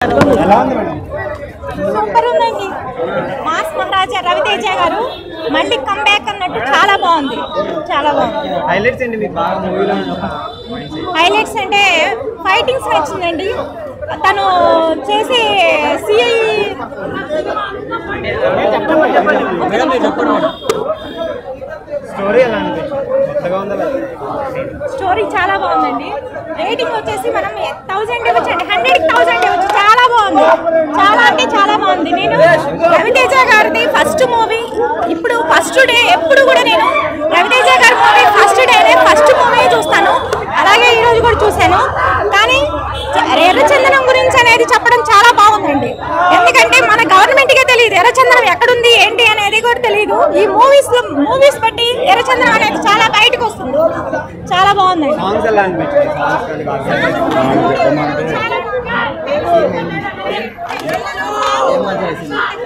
Super ఉందండి. Mass మహారాజా రవితేజ గారు మళ్ళీ కమ్ బ్యాక్ అన్నట్టు చాలా బాగుంది, చాలా బాగుంది. హైలైట్స్ అంటే ఫైటింగ్స్ నచ్చిందండి. తను చేసే సిఐ స్టోరీ చాలా బాగుందండి. రేటింగ్ వచ్చేసి మనం 1000 ఇవ్వచ్చండి, 100,000 ఇవ్వచ్చు. చాలా బాగుంది, చాలా అంటే చాలా బాగుంది. నేను రవితేజ గారిది ఫస్ట్ మూవీ, ఇప్పుడు ఫస్ట్ డే ఎప్పుడు కూడా నేను రవితేజ గారి మూవీ ఫస్ట్ డేనే ఫస్ట్ మూవీ చూస్తాను. అలాగే ఈరోజు కూడా చూశాను. కానీ ఎర్రచందనం గురించి అనేది చెప్పడం చాలా బాగుందండి. ఎందుకంటే మన గవర్నమెంట్కే తెలియదు ఎర్రచందనం ఎక్కడుంది ఏంటి అనేది కూడా తెలియదు. ఈ మూవీస్ బట్టి ఎర్రచందనం అనేది చాలా బయటకు వస్తుంది. చాలా బాగుందండి.